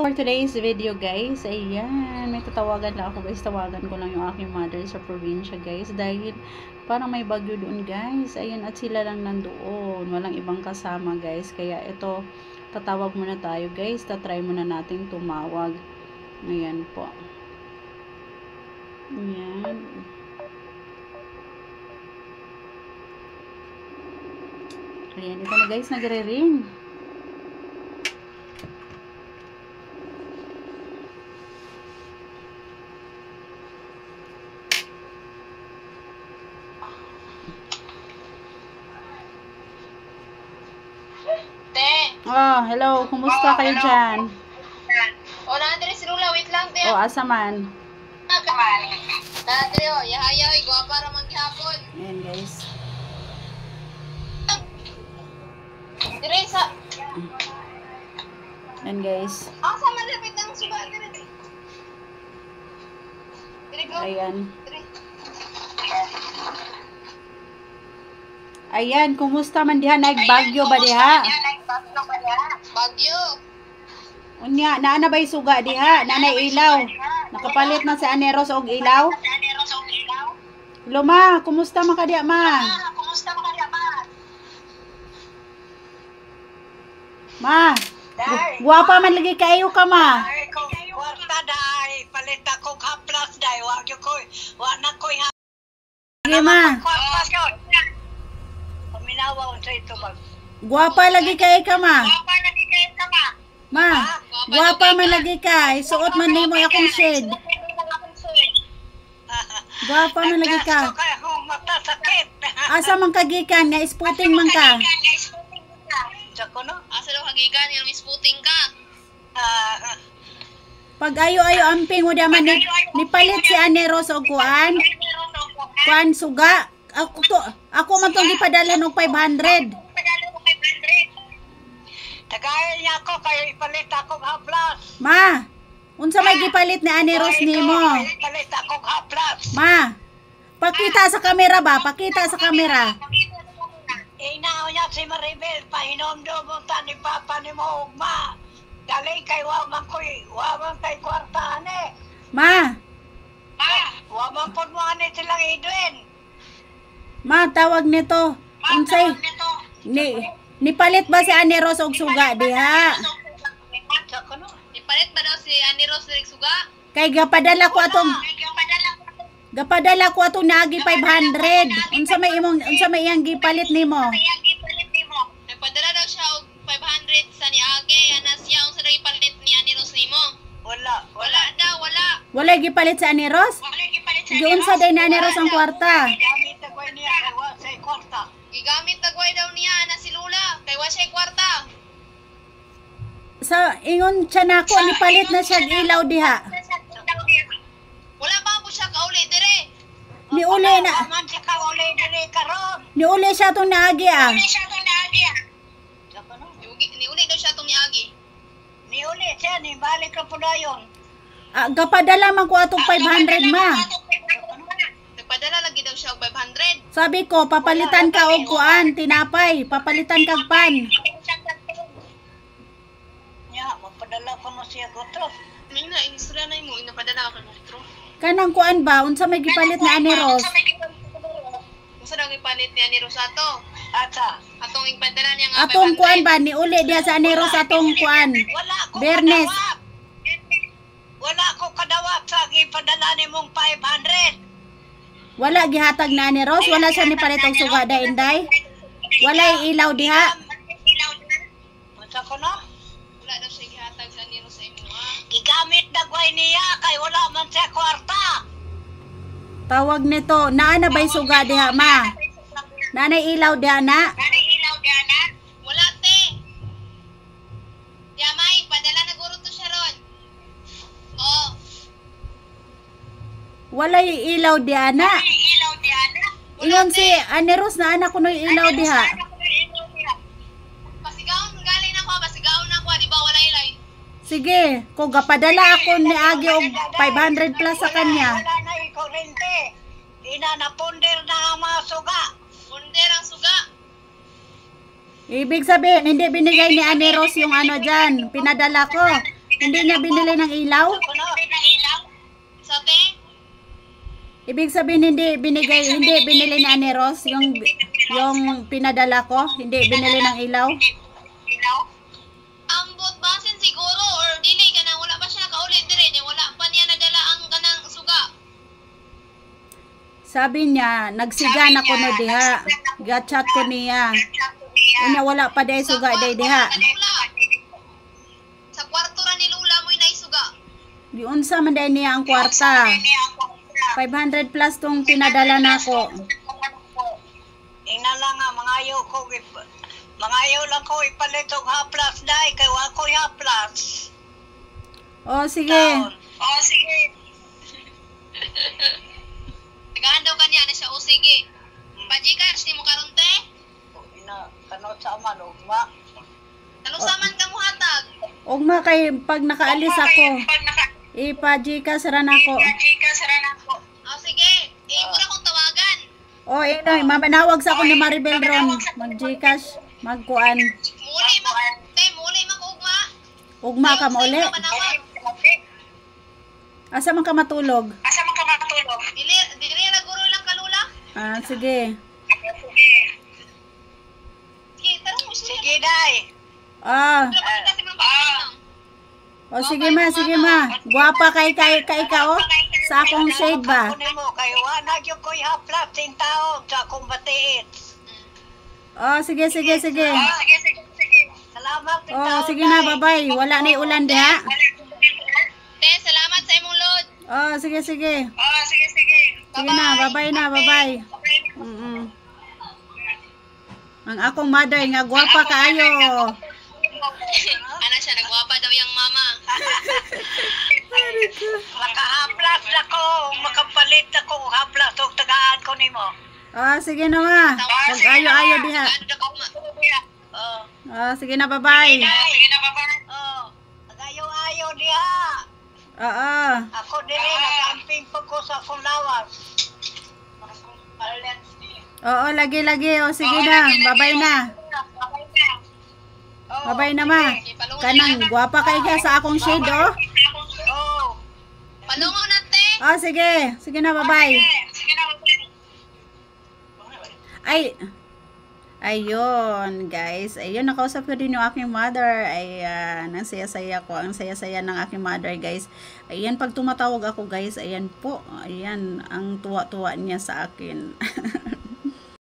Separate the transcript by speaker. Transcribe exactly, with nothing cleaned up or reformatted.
Speaker 1: for today's video guys, ayan, may tatawagan lang ako guys, tawagan ko lang yung aking mother sa probinsya guys, dahil parang may bagyo doon guys, ayan, at sila lang nandoon, walang ibang kasama guys, kaya ito, tatawag muna tayo guys, tatry muna natin tumawag, ayan po, ayan, ayan, ito na guys, nagre-ring. Oh, hello. Kumusta oh, kayo hello. Dyan?
Speaker 2: O, oh, naandiri si Lula. Wait lang, te.
Speaker 1: Oh, asa man?
Speaker 2: Naandiri, oh. Yahayaw, guwapa ramang gihapon.
Speaker 1: Ayan, guys.
Speaker 2: Dire sa...
Speaker 1: Ayan, guys.
Speaker 2: Ah, sa malapit ng suba. Dire, dire. Dire, go.
Speaker 1: Ayan.
Speaker 2: Dire.
Speaker 1: Ayan, kumusta man diha? Nagbagyo ba diha?
Speaker 2: Bagyo.
Speaker 1: Unya, naa na ba'y suga diha? Nanay ilaw. Nakapalit na sa aneros og ilaw? Luma, kumusta man ka diha, ma?
Speaker 2: Kumusta man ka diha, ma?
Speaker 1: Ma, guwapa man lagi kayo ka, ma.
Speaker 3: Ay, kung kwarta dahi, palit ako haplas dahi, wag yung ko'y, wag na ko'y haplas.
Speaker 1: Sige, ma.
Speaker 3: Kwarta yun. Paminawa sa ito ba?
Speaker 1: Guwapa lagi kayo ka, ma.
Speaker 3: Guwapa lagi kayo ka, ma.
Speaker 1: Ma, guwapa man lagi ka. Isuot man nimo akong shade. Guwapa man lagi ka. Asa man kagikan nga isputing man ka?
Speaker 2: Asa daw kagikan nga isputing ka?
Speaker 1: Pag ayo-ayo amping mo daman ni, nipalit si Aneros og kuan. Kuan suga. Ako to, ako man tong gipadala og five hundred.
Speaker 3: Tagay niya ako kayo ipalit akong haplas.
Speaker 1: Ma, unsa may gipalit ni Aneros nimo?
Speaker 3: Ipalit akong haplas.
Speaker 1: Ma, pakita sa kamera ba? Pakita sa kamera.
Speaker 3: Inaw niya si Maribel, pahinomdom mo ta ni Papa ni mo ugma. Dali kay waman ko'y, waman kay kwartahan eh.
Speaker 1: Ma.
Speaker 3: Ma, waman po mo ani silang Edwin.
Speaker 1: Ma, tawag nito. Unsay? Ni nipalit ba si Aneros og suga diha?
Speaker 2: Nipalit ba daw si Aneros og suga?
Speaker 1: Kay gapadala ko atong Gapadala ko atong naagi five hundred. Unsa may imong unsa may iyang gipalit nimo?
Speaker 2: Nagpadala daw siya og five hundred sa ni Age, ana siya unsa daw gipalit ni Aneros nimo?
Speaker 3: Wala,
Speaker 2: wala daw, wala.
Speaker 1: Wala gipalit sa Aneros?
Speaker 3: Wala gipalit sa
Speaker 1: Aneros. Unsa day na Aneros ang kwarta?
Speaker 3: Gamit ako niya sa kwarta.
Speaker 2: Gigamit tagway daw niya na si Lula kay wa siya kwarta.
Speaker 1: Sa ingon siya nako nipalit na siya ilaw diha.
Speaker 2: Wala pa po siya kauli dire.
Speaker 1: Ni uli na.
Speaker 3: Man siya kauli dire karon.
Speaker 1: Ni uli siya tong naagi ah.
Speaker 3: Ni siya tong naagi ah.
Speaker 2: Ni uli daw siya tong niagi.
Speaker 3: Ni uli siya ni balik ra pud ayon.
Speaker 1: Ah, gapadala man ko atong five hundred ma.
Speaker 2: Nagpadala lagi daw siya og five hundred.
Speaker 1: Sabi ko, papalitan ka og kuan, tinapay, papalitan kag pan.
Speaker 3: Ya, mapadala ko mo siya gotro.
Speaker 2: Mina, istorya na mo, inapadala ka gotro.
Speaker 1: Kanang kuan ba, unsa may gipalit na Aneros?
Speaker 2: Unsa daw gipalit ni Aneros ato?
Speaker 3: Ata,
Speaker 2: atong ipadala niya nga
Speaker 1: atong kuan ba ni uli diha sa Aneros atong kuan. Bernes.
Speaker 3: Wala ko kadawat sa gipadala nimong five hundred.
Speaker 1: Wala gihatag na ni Rose, wala siya ni palit og suga da inday. Wala ilaw diha.
Speaker 3: Unsa ko no?
Speaker 2: Wala daw siya gihatag sa ni Rose imo ha.
Speaker 3: Gigamit dagway niya kay wala man siya kwarta.
Speaker 1: Tawag nito, naa na bay suga diha ma? Nanay ilaw diha na?
Speaker 3: Nanay ilaw diha na?
Speaker 2: Wala te. Ya may padala na guro to siya ron. Oh.
Speaker 1: Wala ilaw diha na.
Speaker 3: Ilaw diha na.
Speaker 1: Ingon si Aneros na anak ko no ilaw diha.
Speaker 2: Pasigaon galing na ko, pasigaon na ko, di ba wala ilay.
Speaker 1: Sige, kung gapadala ako ni Agi og five hundred plus sa kanya.
Speaker 3: Wala na ikurente. Ina na ponder na ang mga suga.
Speaker 2: Ponder ang suga.
Speaker 1: Ibig sabihin, hindi binigay ni Aneros yung ano dyan. Pinadala ko. Hindi niya binili ng ilaw?
Speaker 3: Ano?
Speaker 2: Sa te?
Speaker 1: Ibig sabihin hindi binigay, hindi binili ni Ane Ros yung yung pinadala ko, hindi binili ng ilaw.
Speaker 2: Ambot basin siguro or dili ka na wala pa siya nakaulit dire ni wala pa niya nadala ang kanang suga.
Speaker 1: Sabi niya, nagsiga na ko no diha. Gatchat ko niya. Unya wala pa day suga day diha.
Speaker 2: Sa kwarto ra ni Lula mo naisuga.
Speaker 1: Di unsa man day niya ang kwarta. five hundred plus tong pinadala nako.
Speaker 3: Ina lang nga, mga ayaw ko, ip- mga ayaw lang ko ipalit og haplas dahil kay wa ko haplas.
Speaker 1: Oh, sige.
Speaker 3: Oh, sige.
Speaker 2: Tagahan daw kanya na siya o sige. Pajikas ni mo karon te.
Speaker 3: Ina, kanot sa man, ugma.
Speaker 2: Talusaman ka mo hatag.
Speaker 1: Ugma kay pag nakaalis ako, ipa-Gcash ra nako.
Speaker 2: O sige, eh ko na kong tawagan.
Speaker 1: Oh, inoy, mamanawag sa ako ni Maribel ron. Mag-Gcash, magkuan.
Speaker 2: Muli mo, te, muli mo ko ugma.
Speaker 1: Ugma ka mo uli.
Speaker 2: Manawag.
Speaker 1: Asa man ka matulog?
Speaker 3: Asa man ka matulog?
Speaker 2: Dili dili na guro lang kalula.
Speaker 1: Ah, sige.
Speaker 2: Sige, tarong mo siya.
Speaker 3: Sige, day.
Speaker 1: Ah,
Speaker 2: Kasi mo ba?
Speaker 1: oh sige ma, sige ma. Guwapa kay kay kay ka oh. Sa akong shade ba?
Speaker 3: Kunin mo, kay wa na gyud ko haplas ting tao sa akong batiit.
Speaker 1: Oh, sige sige sige.
Speaker 3: Sige, sige, sige. Salamat, ting
Speaker 1: Oh,
Speaker 3: tao,
Speaker 1: sige na,
Speaker 3: day.
Speaker 1: bye-bye. Wala na ulan diha.
Speaker 2: Te, salamat sa imong load.
Speaker 1: Oh, sige sige.
Speaker 3: Oh, sige, sige.
Speaker 1: Sige na, bye-bye na, bye-bye. Mm. Ang akong mother nga guwapa kaayo.
Speaker 2: Ana siya nagwapa daw yung mama.
Speaker 3: Makahaplas ako, makapalit ako haplas og tagaan ko nimo.
Speaker 1: Oh, sige na ma. Pag ayo-ayo diha.
Speaker 2: Ano daw ko ma?
Speaker 3: Oh,
Speaker 1: Oh, sige na, bye-bye.
Speaker 3: sige na baba. Oh, tagayo-ayo diha.
Speaker 1: Oo.
Speaker 3: Ako dili nagamping pa ko sa akong lawas.
Speaker 1: Oo, lagi-lagi. Oh, sige na. Bye-bye na.
Speaker 3: Oh,
Speaker 1: Bye-bye na ma. Kanang guwapa kay ka sa akong shade oh.
Speaker 3: oh.
Speaker 2: Palungo na te.
Speaker 1: Oh, sige. Sige na, bye-bye.
Speaker 3: Sige na,
Speaker 1: Ay, ayun, guys. Ayun, nakausap ko din yung aking mother. Ayan, ang saya-saya ko. Ang saya-saya ng aking mother, guys. Ayan, pag tumatawag ako, guys, ayan po. Ayan, ang tuwa-tuwa niya sa akin.